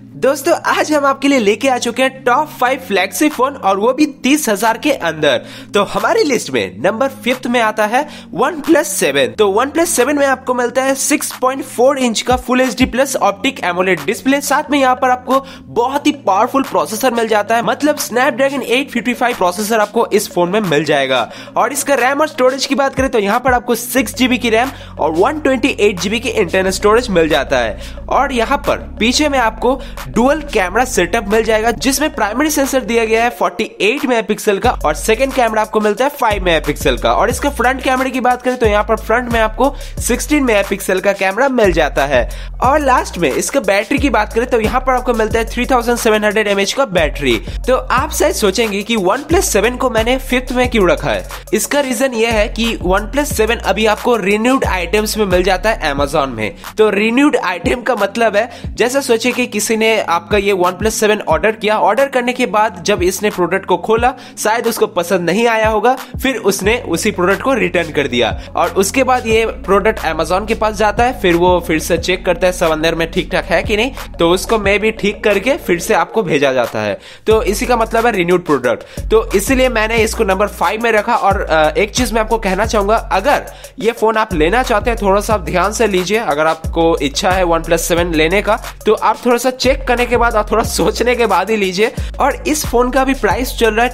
दोस्तों आज हम आपके लिए लेके आ चुके हैं टॉप 5 फ्लैगशिप फोन और वो भी 30,000 के अंदर। तो हमारी लिस्ट में नंबर 5 में आता है OnePlus 7। तो OnePlus 7 में आपको मिलता है 6.4 इंच का full HD plus optic AMOLED display. साथ में यहाँ पर आपको बहुत ही पावरफुल प्रोसेसर मिल जाता है, मतलब स्नैपड्रैगन 855 प्रोसेसर आपको इस फोन में मिल जाएगा। और इसका रैम और स्टोरेज की बात करें तो यहाँ पर आपको 6GB की रैम और 128GB की इंटरनल स्टोरेज मिल जाता है। और यहाँ पर पीछे में आपको डुअल कैमरा सेटअप मिल जाएगा, जिसमें प्राइमरी सेंसर दिया गया है 48 मेगापिक्सल का और सेकंड कैमरा आपको मिलता है 5 मेगापिक्सल का। और इसका फ्रंट कैमरे की बात करें तो यहाँ पर फ्रंट में आपको 16 मेगापिक्सल का कैमरा मिल जाता है। और लास्ट में इसका बैटरी की बात करें तो यहाँ पर आपको मिलता है 3700 mAh का बैटरी। तो आप शायद सोचेंगे कि OnePlus 7 को मैंने 5th में क्यों रखा है। इसका रीजन ये है कि OnePlus 7 अभी आपको रिन्यूड आइटम्स में मिल जाता है Amazon में। तो रिन्यूड आइटम का मतलब है जैसा सोचे कि किसी ने आपका ये OnePlus 7 ऑर्डर किया, ऑर्डर करने के बाद जब इसने प्रोडक्ट को खोला शायद उसको पसंद नहीं आया होगा, फिर उसने उसी प्रोडक्ट को रिटर्न कर दिया और उसके बाद ये प्रोडक्ट Amazon के पास जाता है, फिर वो फिर से चेक करता है सब अंदर में ठीक ठाक है कि नहीं, तो उसको मैं भी ठीक करके फिर से आपको भेजा जाता है। तो इसी का मतलब है रिन्यूड प्रोडक्ट। तो इसीलिए मैंने इसको नंबर 5 में रखा। और एक चीज मैं आपको कहना चाहूंगा, अगर ये फोन आप लेना चाहते हैं थोड़ा सा ध्यान से लीजिए। अगर आपको इच्छा है OnePlus 7 लेने का तो आप थोड़ा सा चेक करने के बाद और थोड़ा सोचने के बाद ही लीजिए। और इस फोन का भी प्राइस चल रहा है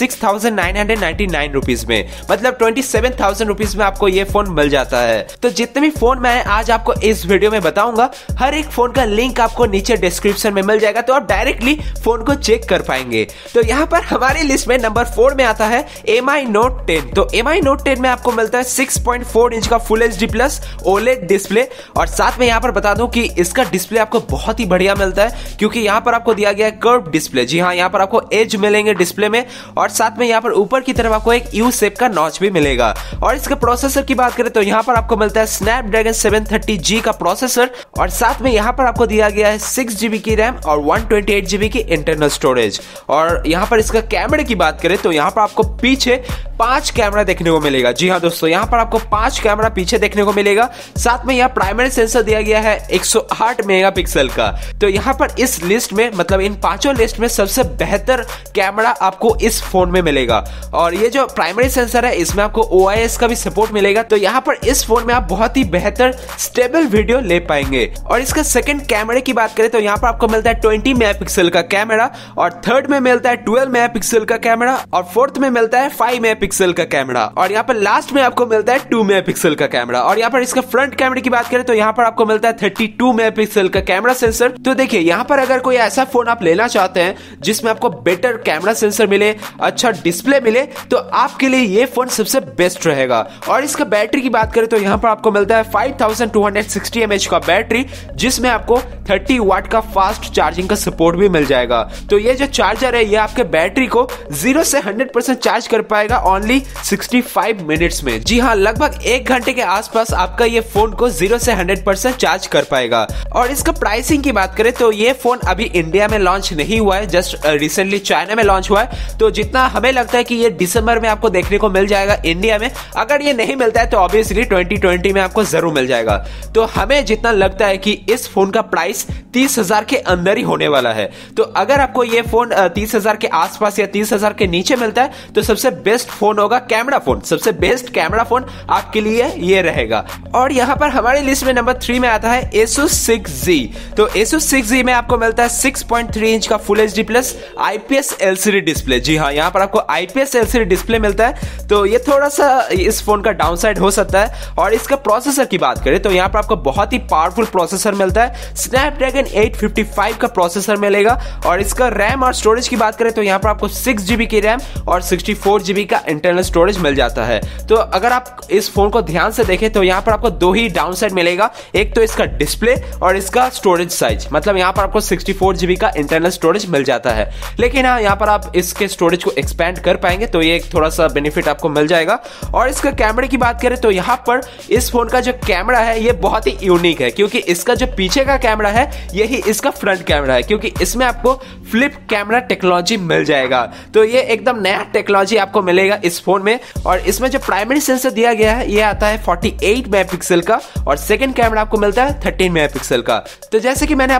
26,999 रुपीज में, मतलब 27,000 रुपीज में आपको ये फोन मिल जाता है। तो जितने भी फोन मैं आज आपको इस वीडियो में बताऊंगा, हर एक फोन का लिंक आपको नीचे डिस्क्रिप्शन में मिल जाएगा, तो आप डायरेक्टली फोन को चेक कर पाएंगे। तो यहाँ पर हमारी लिस्ट में नंबर 4 में आता है MI Note 10। तो MI Note 10 में आपको मिलता है 6.4 इंच का full HD plus OLED display. और साथ में यहाँ पर बता दूं कि इसका डिस्प्ले आपको बहुत ही बढ़िया मिलता है, क्योंकि यहाँ पर आपको दिया गया है कर्व डिस्प्ले। जी हाँ, यहाँ पर आपको एज मिलेंगे डिस्प्ले में और साथ में यहाँ पर ऊपर की तरफ आपको एक U शेप का नॉच भी मिलेगा। और इसके प्रोसेसर की बात करें तो यहाँ पर आपको मिलता है स्नैपड्रैगन 730G का प्रोसेसर और साथ में यहाँ पर आपको दिया गया है 6GB की रैम और 128GB की इंटरनल स्टोरेज। और यहाँ पर इसका कैमरे की बात करें तो यहाँ पर आपको पीछे 5 कैमरा देखने को मिलेगा। जी हाँ दोस्तों, यहाँ पर आपको 5 कैमरा पीछे देखने को मिलेगा। साथ में यहाँ प्राइमरी सेंसर दिया गया है 108 मेगापिक्सल का। तो यहाँ पर इस लिस्ट में, मतलब इन पांचों लिस्ट में सबसे बेहतर कैमरा आपको इस फोन में मिलेगा। और ये जो प्राइमरी सेंसर है इसमें आपको OIS का भी सपोर्ट मिलेगा। तो यहाँ पर इस फोन में आप बहुत ही बेहतर स्टेबल वीडियो ले पाएंगे। और इसका सेकंड कैमरे की बात करें तो यहाँ पर आपको मिलता है 20 मेगापिक्सल का कैमरा और थर्ड में मिलता है 12 मेगापिक्सल का कैमरा और फोर्थ में मिलता है 5 मेगापिक्सल का कैमरा और यहाँ पर लास्ट में आपको मिलता है 2 मेगापिक्सल का कैमरा। और यहाँ पर इसका फ्रंट कैमरे की बात करें तो यहाँ पर आपको मिलता है 32 मेगापिक्सल का कैमरा सेंसर। तो देखिए यहाँ पर अगर कोई ऐसा फोन आप लेना चाहते हैं जिसमें आपको बेटर कैमरा सेंसर मिले, अच्छा डिस्प्ले मिले, तो आपके लिए ये फोन सबसे बेस्ट रहेगा। और इसका बैटरी की बात करें तो यहाँ पर आपको मिलता है 5260 mAh का बैटरी, जिसमें आपको 30 वाट का फास्ट चार्जिंग का सपोर्ट भी मिल जाएगा। तो ये जो चार्जर है ये आपके बैटरी को 0 से 100% चार्ज कर पाएगा ओनली 65 मिनट्स में। जी हाँ, लगभग 1 घंटे के आसपास आपका ये फोन को 0 से 100% चार्ज कर पाएगा। और इसका प्राइसिंग की बात करें तो ये फोन अभी इंडिया में लॉन्च नहीं हुआ है, जस्ट रिसेंटली चाइना में लॉन्च हुआ है। तो जितना हमें लगता है कि ये दिसंबर में आपको देखने को मिल जाएगा इंडिया में। अगर ये नहीं मिलता है तो ऑब्वियसली 2020 में आपको जरूर मिल जाएगा। तो हमें जितना लगता है कि इस फोन का प्राइस 30,000 के अंदर ही होने वाला है। तो अगर आपको ये फोन 30,000 के आसपास या 30,000 के नीचे मिलता है तो सबसे बेस्ट फोन होगा कैमरा फोन, सबसे बेस्ट कैमरा फोन आपके लिए ये रहेगा। और यहाँ पर हमारी लिस्ट में नंबर 3 में आता है Asus 6Z। तो Asus 6Z में आपको मिलता है 6.3 इंच का full HD plus IPS LCD display. जी हाँ, यहाँ पर आपको IPS LCD डिस्प्ले मिलता है। तो ये थोड़ा सा इस फोन का डाउनसाइड हो सकता है। और इसका प्रोसेसर की बात करें तो यहाँ पर आपको बहुत ही पावरफुल प्रोसेसर मिलता है, स्नैपड्रैगन 855 का प्रोसेसर मिलेगा। और इसका रैम और स्टोरेज की बात करें तो यहाँ पर आपको 6GB की रैम और 64GB का इंटरनल स्टोरेज मिल जाता है। तो अगर आप इस फोन को ध्यान से देखें तो यहाँ पर आपको 2 ही डाउनसाइड मिलेगा, एक तो इसका डिस्प्ले और इसका स्टोरेज साइज, मतलब यहाँ पर आपको 64GB का इंटरनल स्टोरेज मिल जाता है। लेकिन हाँ, यहाँ पर आप इसके स्टोरेज को एक्सपेंड कर पाएंगे तो ये थोड़ा सा बेनिफिट आपको मिल जाएगा। और इसका कैमरे की बात करें तो यहाँ पर इस फोन का जो कैमरा है ये बहुत ही यूनिक है, क्योंकि इसका जो पीछे का कैमरा है यही इसका फ्रंट कैमरा है, क्योंकि इसमें आपको फ्लिप कैमरा टेक्नोलॉजी मिल जाएगा। तो ये एकदम नया टेक्नोलॉजी आपको मिलेगा इस फोन में। और इसमें जो प्राइमरी सेंसर दिया गया है ये आता है 48 मेगापिक्सल का और सेकंड कैमरा आपको मिलता है 13 मेगापिक्सल का। तो जैसे कि मैंने आपको पहले ही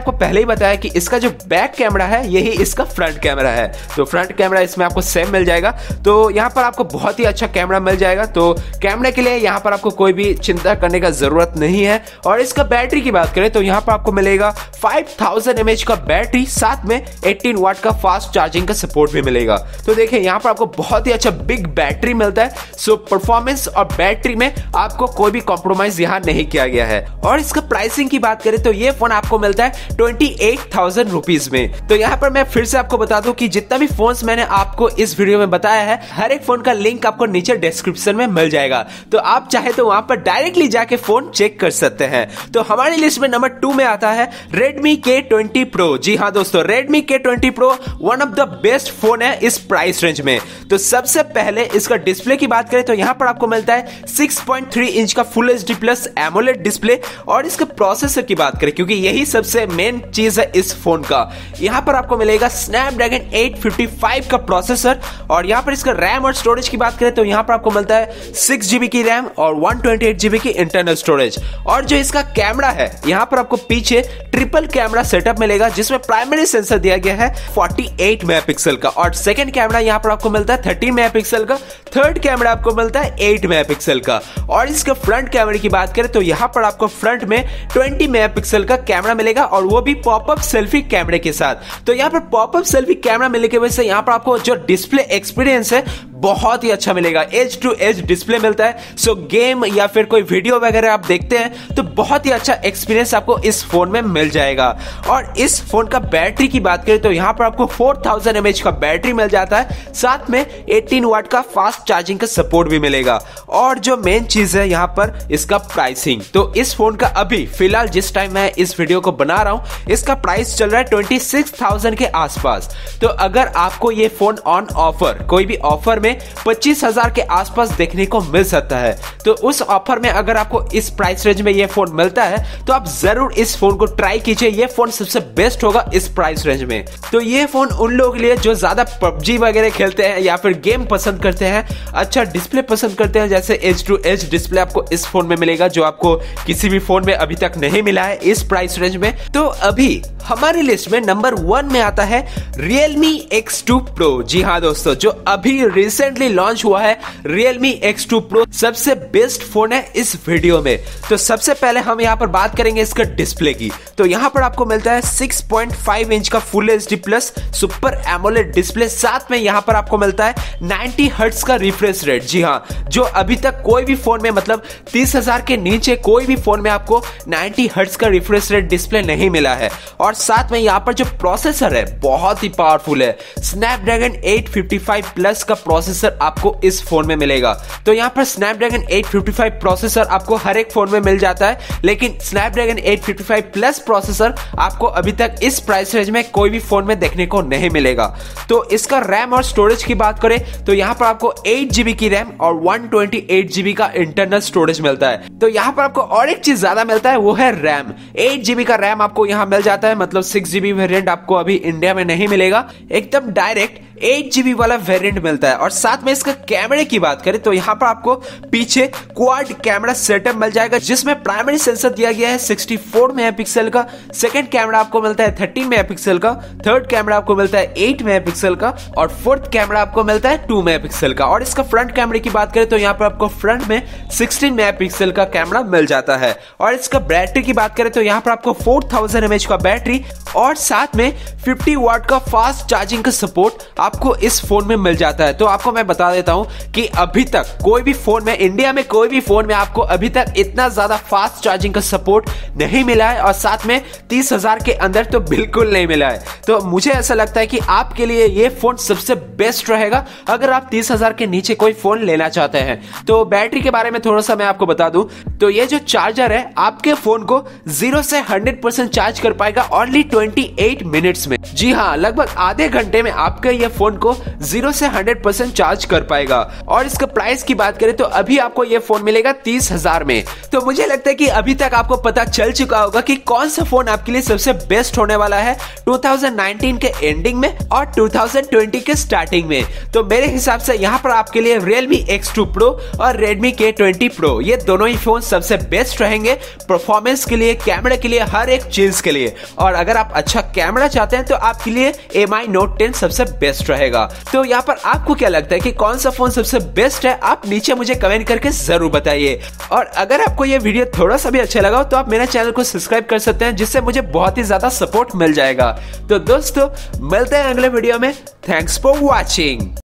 बताया कि इसका जो बैक कैमरा है यही इसका फ्रंट कैमरा है। तो फ्रंट कैमरा इसमें आपको सेम मिल जाएगा। तो यहाँ पर आपको बहुत ही अच्छा कैमरा मिल जाएगा। तो कैमरे के लिए यहाँ पर आपको कोई भी चिंता करने का जरूरत नहीं है। और इसका बैटरी की बात करें तो यहाँ पर आपको मिलेगा 5000 mAh का बैटरी, साथ में 18 वाट का फास्ट चार्जिंग का सपोर्ट भी मिलेगा। तो देखिए यहाँ पर आपको बहुत ही अच्छा बिग बैटरी मिलता है। सो परफॉर्मेंस और बैटरी में आपको कोई भी कॉम्प्रोमाइज यहाँ नहीं किया गया है। और इसका प्राइसिंग की बात करें तो ये फोन आपको मिलता है 28,000 रुपीज में। तो यहाँ पर मैं फिर से आपको बता दूं कि जितना भी फोन्स मैंने आपको इस वीडियो में बताया है, हर एक फोन का लिंक आपको नीचे डिस्क्रिप्शन में मिल जाएगा। तो आप चाहे तो वहां पर डायरेक्टली जाके फोन चेक कर सकते हैं। तो हमारी लिस्ट में नंबर 2 में आता है Redmi K20 Pro। जी हाँ दोस्तों, Redmi K20 Pro one of the best phone है इस प्राइस रेंज में। तो सबसे पहले इसका डिस्प्ले की बात करें तो यहाँ पर आपको मिलता है 6.3 इंच का full HD plus AMOLED display. और इसके प्रोसेसर की बात करें, क्योंकि यही सबसे मेन चीज है इस फोन का, यहाँ पर आपको मिलेगा Snapdragon 855 का प्रोसेसर। और यहाँ पर इसका रैम और स्टोरेज की बात करें तो यहाँ पर आपको मिलता है 6GB की रैम और 128GB की इंटरनल स्टोरेज। और जो इसका कैमरा है, यहाँ पर आपको पीछे ट्रिपल कैमरा सेटअप मिलेगा, जिसमें प्राइमरी सेंसर दिया गया है 48 मेगापिक्सल का, और सेकंड कैमरा यहाँ पर आपको मिलता है 13 मेगापिक्सल का, थर्ड कैमरा आपको मिलता है 8 मेगापिक्सल का। और इसके फ्रंट कैमरे की बात करें तो यहाँ पर आपको फ्रंट में 20 मेगापिक्सल का कैमरा मिलेगा, और वो भी पॉपअप सेल्फी कैमरे के साथ। तो यहाँ पर पॉपअप सेल्फी कैमरा मिलने की वजह से यहाँ पर आपको जो डिस्प्ले एक्सपीरियंस है बहुत ही अच्छा मिलेगा। एज टू एज डिस्प्ले मिलता है। सो गेम या फिर कोई वीडियो वगैरह आप देखते हैं तो बहुत ही अच्छा एक्सपीरियंस आपको इस फोन में मिल जाएगा। और इस फोन का बैटरी की बात करें तो यहाँ पर आपको 4000 mAh का बैटरी मिल जाता है, साथ में 18 वाट का फास्ट चार्जिंग का सपोर्ट भी मिलेगा। और जो मेन चीज है यहाँ पर इसका प्राइसिंग, तो इस फोन का अभी फिलहाल जिस टाइम मैं इस वीडियो को बना रहा हूं इसका प्राइस चल रहा है 26,000 के आसपास। तो अगर आपको ये फोन ऑन ऑफर, कोई भी ऑफर में 25,000 के आसपास देखने को मिल सकता है, तो उस ऑफर में अगर आपको इस प्राइस रेंज में ये फोन मिलता है तो आप जरूर इस फोन को ट्राई कीजिए। ये फोन सबसे बेस्ट होगा इस प्राइस रेंज में। तो ये फोन उन लोगों के लिए जो ज्यादा PUBG वगैरह खेलते हैं या फिर गेम पसंद करते हैं, अच्छा डिस्प्ले पसंद करते हैं, जैसे एज टू एज डिस्प्ले आपको इस फोन में मिलेगा, जो आपको किसी भी फोन में अभी तक नहीं मिला है इस प्राइस रेंज में। तो अभी हमारी लिस्ट में नंबर 1 में आता है Realme X2 Pro। जी हाँ दोस्तों, जो अभी रिसेंटली लॉन्च हुआ है Realme X2 Pro सबसे बेस्ट फोन है इस वीडियो में। तो सबसे पहले हम यहाँ पर बात करेंगे इसका डिस्प्ले की। तो यहाँ पर आपको मिलता है 6.5 इंच का full HD plus super AMOLED display, साथ में यहाँ पर आपको मिलता है 90 हर्ट्ज का रिफ्रेश रेट। जी हाँ, जो अभी तक कोई भी फोन में, मतलब 30,000 के नीचे कोई भी फोन में आपको 90 हर्ट्ज का रिफ्रेश रेट डिस्प्ले नहीं मिला है। और साथ में यहाँ पर जो प्रोसेसर है बहुत ही पावरफुल है, Snapdragon 855 प्लस का प्रोसेसर आपको इस फोन में मिलेगा। तो यहाँ पर Snapdragon 855 प्रोसेसर आपको हर एक फोन में मिल जाता है, लेकिन Snapdragon 855 प्लस प्रोसेसर आपको अभी तक इस प्राइस रेंज में कोई भी फोन में देखने को नहीं मिलेगा। तो इसका रैम और स्टोरेज की बात करें तो यहाँ पर आपको 8GB की रैम और 128GB का इंटरनल स्टोरेज मिलता है। तो यहाँ पर आपको और एक चीज ज्यादा मिलता है, वो है रैम। 8GB का रैम आपको यहाँ मिल जाता है, मतलब 6GB वेरिएंट आपको अभी इंडिया में नहीं मिलेगा, एकदम डायरेक्ट 8GB वाला वेरिएंट मिलता है। और साथ में इसका कैमरे की बात करें तो यहाँ पर आपको पीछे क्वाड कैमरा सेटअप मिल जाएगा, जिसमें प्राइमरी सेंसर दिया गया है 64 मेगापिक्सल का, सेकंड कैमरा आपको मिलता है 13 मेगापिक्सल का, थर्ड कैमरा आपको मिलता है 8 मेगापिक्सल का, और फोर्थ कैमरा आपको मिलता है 2 मेगापिक्सल का। और इसका फ्रंट कैमरे की बात करें तो यहाँ पर आपको फ्रंट में 16 मेगापिक्सल का कैमरा मिल जाता है। और इसका बैटरी की बात करें तो यहाँ पर आपको 4000 mAh का बैटरी और साथ में 50 वाट का फास्ट चार्जिंग का सपोर्ट आपको इस फोन में मिल जाता है। तो आपको मैं बता देता हूं कि अभी तक कोई भी फोन में, इंडिया में कोई भी फोन में आपको अभी तक इतना ज्यादा फास्ट चार्जिंग का सपोर्ट नहीं मिला है, और साथ में 30,000 के अंदर तो बिल्कुल नहीं मिला है। तो मुझे ऐसा लगता है कि आपके लिए ये फोन सबसे बेस्ट रहेगा अगर आप 30,000 के नीचे कोई फोन लेना चाहते हैं। तो बैटरी के बारे में थोड़ा सा मैं आपको बता दूं, तो ये जो चार्जर है आपके फोन को 0 से 100% चार्ज कर पाएगा ओनली 28 मिनट्स में। जी हाँ, लगभग आधे घंटे में आपके ये फोन को 0 से 100% चार्ज कर पाएगा। और इसका प्राइस की बात करें तो अभी आपको ये फोन मिलेगा 30,000 में। तो मुझे लगता है कि अभी तक आपको पता चल चुका होगा कि कौन सा फोन आपके लिए सबसे बेस्ट होने वाला है 2019 के एंडिंग में और 2020 के स्टार्टिंग में। तो मेरे हिसाब से यहाँ पर आपके लिए Realme X2 Pro और Redmi K20 Pro ये दोनों ही फोन सबसे बेस्ट रहेंगे परफॉर्मेंस के लिए, कैमरा के लिए, हर एक चीज के लिए। और अगर आप अच्छा कैमरा चाहते हैं तो आपके लिए Mi Note 10 सबसे बेस्ट रहेगा। तो यहाँ पर आपको क्या लगता है कि कौन सा फोन सबसे बेस्ट है, आप नीचे मुझे कमेंट करके जरूर बताइए। और अगर आपको ये वीडियो थोड़ा सा भी अच्छा लगा तो आप मेरे चैनल को सब्सक्राइब कर सकते हैं, जिससे मुझे बहुत ही ज्यादा सपोर्ट मिल जाएगा। तो दोस्तों मिलते हैं अगले वीडियो में। Thanks for watching.